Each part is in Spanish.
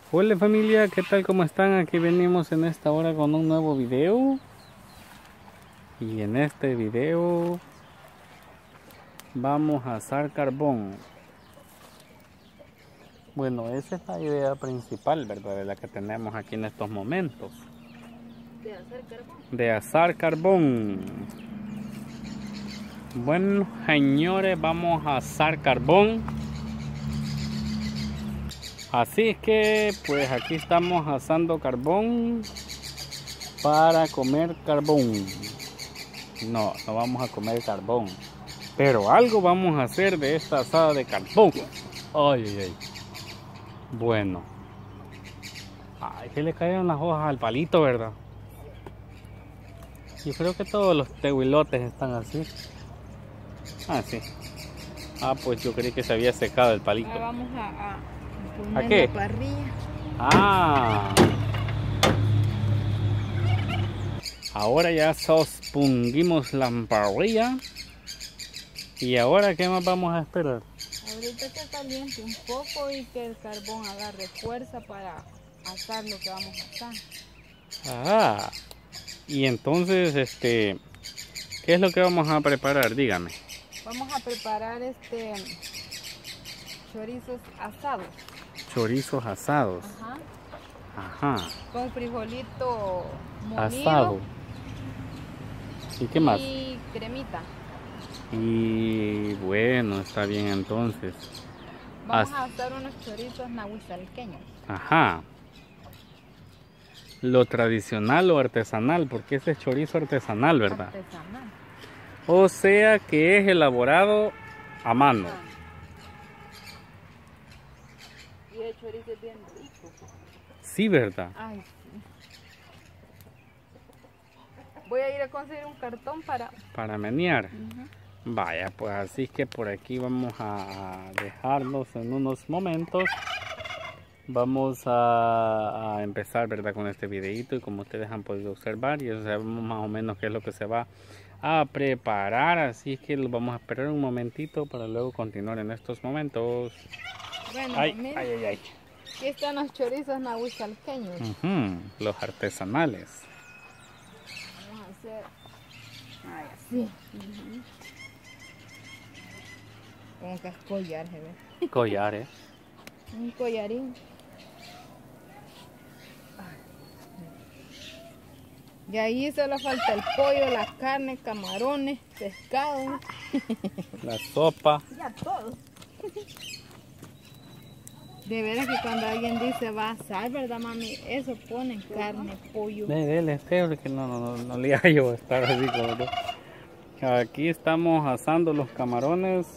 Hola familia, ¿qué tal? ¿Cómo están? Aquí venimos en esta hora con un nuevo video. Y en este video vamos a asar carbón. Bueno, esa es la idea principal, ¿verdad? De la que tenemos aquí en estos momentos. ¿De hacer carbón? De asar carbón. Bueno, señores, vamos a asar carbón. Así que, pues aquí estamos asando carbón para comer carbón. No vamos a comer carbón, pero algo vamos a hacer de esta asada de carbón. Ay. Bueno, que le cayeron las hojas al palito, ¿verdad? Yo creo que todos los tehuilotes están así. Sí. Pues yo creí que se había secado el palito. Ahora vamos a poner ¿A qué? la parrilla. Ahora ya suspendimos la parrilla. ¿Y ahora qué más vamos a esperar? Ahorita que caliente un poco y que el carbón agarre fuerza para asar lo que vamos a asar. Y entonces, ¿qué es lo que vamos a preparar? Dígame. Vamos a preparar chorizos asados. Chorizos asados. Ajá. Con frijolito molido. Asado. ¿Y qué más? Y cremita. Y bueno, está bien entonces. Vamos a asar unos chorizos nahuizalqueños. Ajá. Lo tradicional o artesanal, porque ese es chorizo artesanal, ¿verdad? Artesanal. O sea que es elaborado a mano. Y el chorizo es bien rico. Sí, ¿verdad? Ay, sí. Voy a ir a conseguir un cartón para menear. Vaya, pues así que por aquí vamos a dejarnos en unos momentos. Vamos a empezar, ¿verdad? Con este videito, y como ustedes han podido observar, ya sabemos más o menos qué es lo que se va a preparar. Así que lo vamos a esperar un momentito para luego continuar en estos momentos. Bueno, Ay. Aquí están los chorizos nahuizalqueños. Los artesanales. Vamos a hacer así. Como que es collar, se ve. Collares. Un collarín. Y ahí solo falta el pollo, la carne, camarones, pescado. La sopa. Ya todo. De veras que cuando alguien dice va a asar, ¿verdad, mami? Eso ponen carne, pollo. Dele, porque no le hallo estar así como yo. Aquí estamos asando los camarones.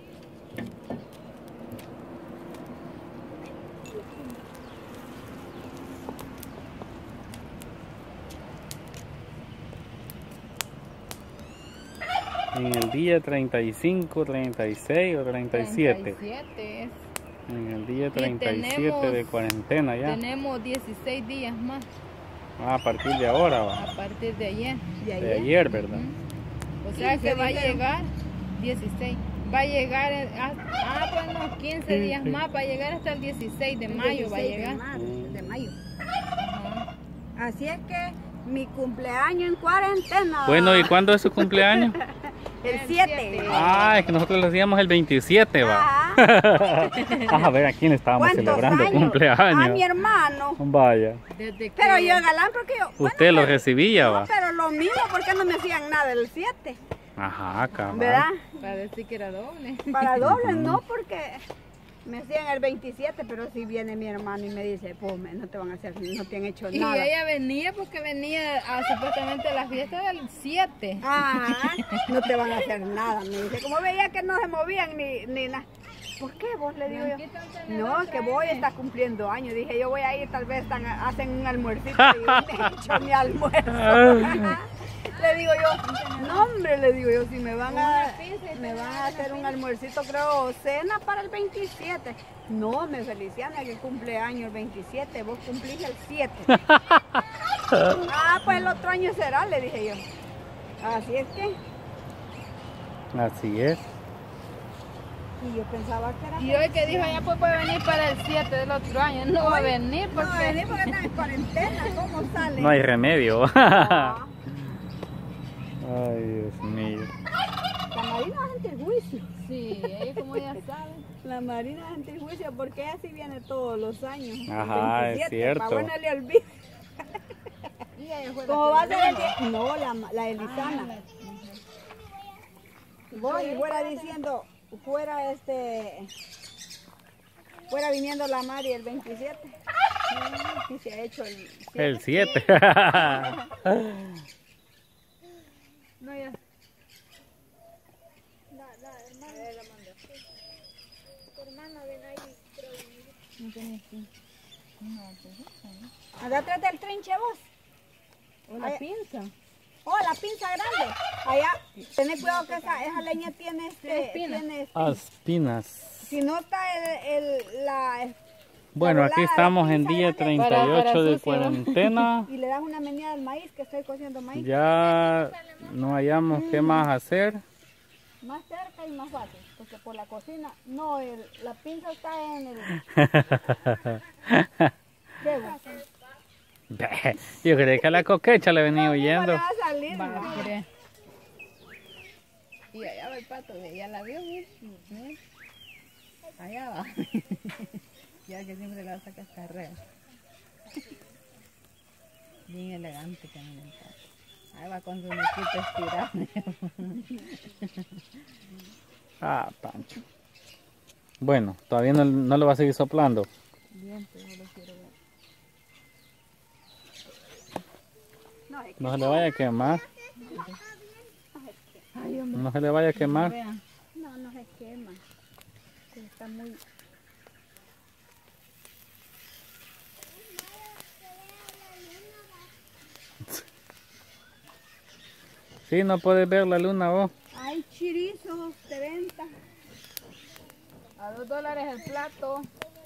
En el día 35, 36 o 37. 37 es. En el día 37 de cuarentena ya. Tenemos 16 días más. A partir de ahora va. A partir de ayer. De ayer, ¿verdad? O sea que va a llegar 16. Va a llegar, bueno, 15 días más. Va a llegar hasta el 16 de mayo. Va a llegar. De mayo. Así es que mi cumpleaños en cuarentena. Bueno, ¿y cuándo es su cumpleaños? El 7. Es que nosotros lo hacíamos el 27, va. A ver, ¿a quién estábamos celebrando años? cumpleaños? A mi hermano. Vaya. Pero yo galán porque yo... Usted lo recibía, va. No, pero lo mismo, porque no me hacían nada el 7. Ajá, cabal. ¿Verdad? Para decir que era doble. Para doble, no, porque me hacían el 27, pero si viene mi hermano y me dice, pues no te van a hacer, no te han hecho Y nada. ella venía porque venía supuestamente a la fiesta del 7. No te van a hacer nada, me dice. Como veía que no se movían ni nada. ¿Por qué vos? Le digo yo. No, que voy, está cumpliendo años. Dije, yo voy a ir, tal vez hacen un almuercito y yo me he hecho mi almuerzo. Le digo yo, no hombre, le digo yo, si me van a hacer un almuercito, creo, cena para el 27. No, me Feliciana, que cumple año el 27, vos cumplís el 7. Pues el otro año será, le dije yo. Así es que. Así es. Y yo pensaba que era... Y hoy que dijo, ya pues puede venir para el 7 del otro año. No va a venir No, porque... venir porque está en cuarentena, ¿cómo sale? No hay remedio. Ah, Ay, Dios mío. la Marina es antijuicio. Sí, ella como ya sabe. La Marina es antijuicio porque ella sí viene todos los años. el Ajá, es 27, cierto. Para bueno le olvide. Y ella fue la ¿Cómo que va a ser el vino. día? No, la Elisana. Voy y fuera diciendo, fuera viniendo la Mari el 27. Y se ha hecho el 7. El 7. No, ya. No tenía aquí. No, pues eso, ¿no? Anda atrás del trinche vos. O la pinza. Oh, la pinza grande. Allá, tened cuidado que esa leña tiene espina. Espinas. si no está la Bueno, aquí estamos en pinza día grande, 38 de sucio. cuarentena. y le das una menida al maíz, que estoy cociendo maíz, Ya no hallamos qué más hacer. más cerca y más fácil, porque por la cocina, no, la pinza está en el cebo. Yo creí que a la coquecha le venía ¿Cómo oyendo. le va a salir? Va, No. mire. Y allá va el pato, ya la vio, mire. Allá va. Ya que siempre la saca esta red. Bien elegante que me encanta. Ahí va con su nequito estirado. Ah, Pancho. Bueno, todavía no lo va a seguir soplando. Bien, pero no lo quiero ver. No, es que No se le vaya a quemar. Ay, hombre. No se le vaya a quemar. Vean. no se quema, está muy... Sí, no puedes ver la luna vos. Hay chirizos de venta. A $2 el plato.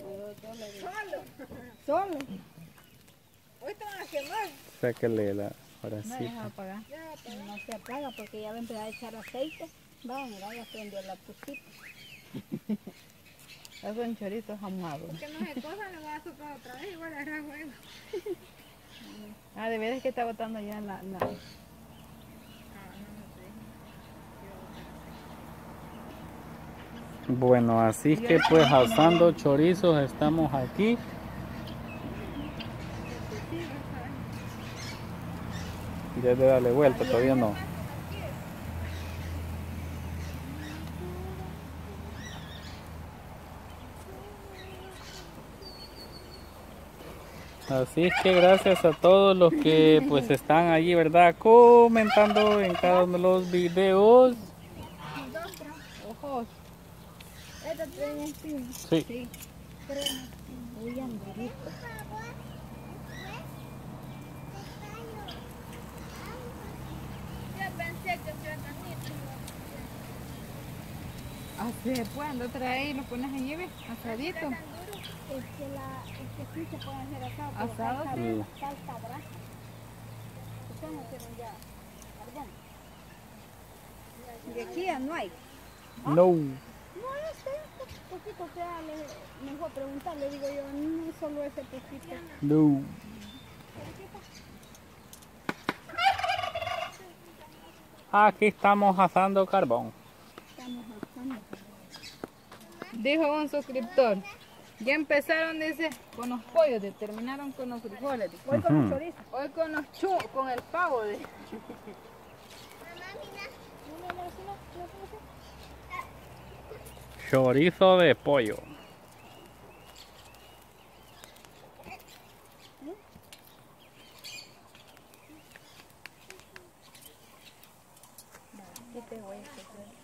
Solo. Hoy te van a quemar. Sáquele la No horacita. deja apagar. No se apaga porque ya va a empezar a echar aceite. Mira, ya prendió la pustita. Es un chorito ahumado. Que no se cosa, le voy a soplar otra vez, igual hará juego. Ah, de veras que está botando ya la... Bueno, así que pues asando chorizos estamos aquí. Ya de darle vuelta, todavía no. Así es que gracias a todos los que pues están allí, ¿verdad? Comentando en cada uno de los videos. Ojos. Esta trae encima. Sí. Sí. Uy, Andrito. Así pues, ando trae y lo pones allí, ¿ves? Asadito. Es que sí se puede hacer asado. pero Asado, falta- sí. falta brasa. Ustedes no tienen ya carbón. De aquí ya no hay. No. No, este poquito sea, me fue a preguntar, le digo yo, no solo ese poquito. No. Aquí estamos asando carbón. Estamos asando. Dijo un suscriptor. Ya empezaron, dice, con los pollos, terminaron con los frijoles. Dice. Hoy con los chorizos. Hoy con los con el pavo. Dice. Chorizo de pollo. ¿Qué te voy a hacer?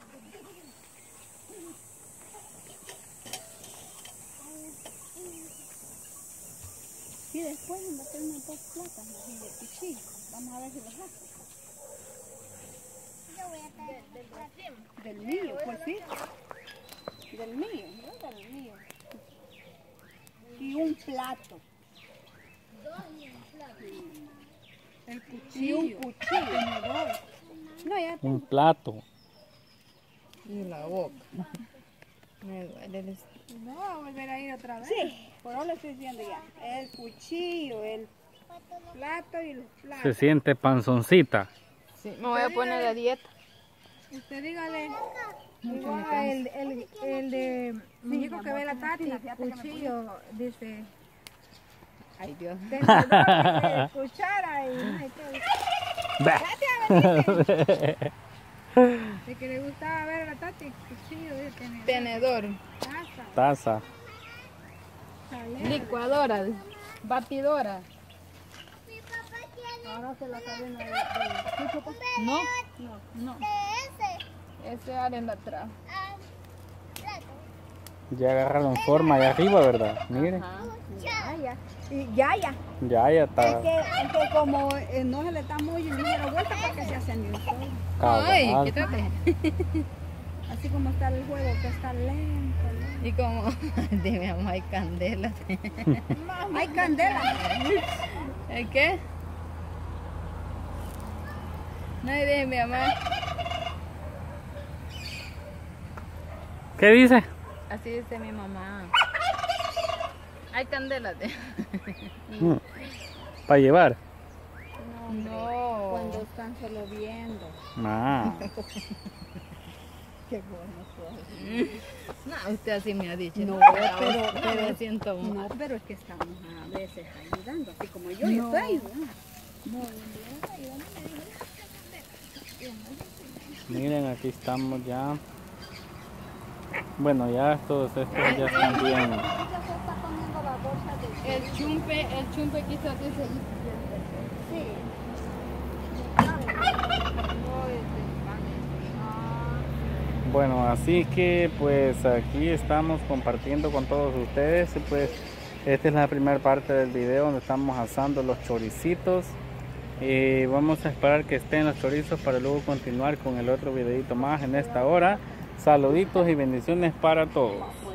Y después me va a tener unas 2 plátanos y de pichí. Vamos a ver si los hace. Del mío, pues sí. Del mío, ¿no? Del mío. Y un plato. El Y cuchillo. un cuchillo. Tenedor. No, ya Un plato. Y la boca. Me duele el No va a volver a ir otra vez. Sí, por eso le estoy diciendo ya. El cuchillo, el plato y los platos. Se siente panzoncita. Sí, me voy a poner a dieta. Usted dígale. Mucho Igual me cansa. el de muñeco que ve la Tati, cuchillo, dice. Ay, Dios. Tenedor, cuchara y no sé qué. De que le gustaba ver a la Tati, cuchillo, dice, Tenedor, Taza. licuadora, batidora. Ahora se la cadena de No, no. Ese área de atrás. Ya agarraron forma allá arriba, ¿verdad? Miren. Ajá. ya. Y ya. Ya está. Es que como no se le está muy ligera vuelta porque se hacen de un solo. Ay, cabal. quítate. Así como está el juego, que está lento. Y como, dime, mamá, hay candela. Hay candela. ¿El qué? No, dime, mi mamá. ¿Qué dice? Así dice mi mamá. Hay candela. Para llevar. No. Cuando están solo viendo. Ah. Qué bueno. No, usted así me ha dicho. No, pero me siento mal. No, pero es que estamos a veces ayudando, así como yo estoy ayudando. Miren, aquí estamos ya. Bueno, ya estos ya están bien. El chumpe quizás dice. Bueno, así que pues aquí estamos compartiendo con todos ustedes. Y pues esta es la primera parte del video donde estamos asando los choricitos. Vamos a esperar que estén los chorizos para luego continuar con el otro videito más en esta hora. Saluditos y bendiciones para todos.